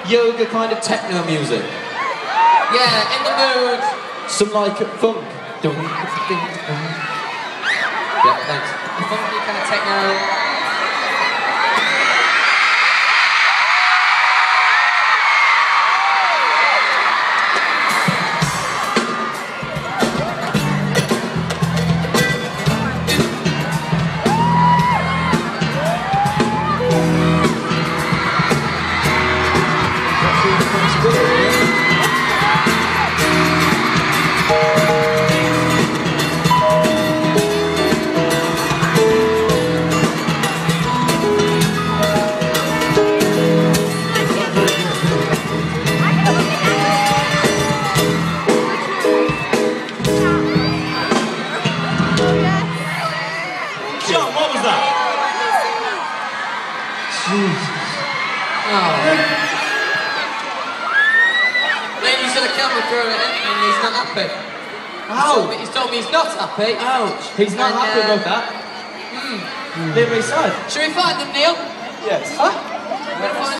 yoga kind of techno music. Yeah, in the mood. Some like funk. Yeah, thanks. Funky kind of techno. John, what was that? Jesus. Oh. Ladies at the camera throwing it in and he's not happy. Ow! He's told me he's not happy. Ouch! He's not happy about that. Leave me aside. Should we find them, Neil? Yes. Huh?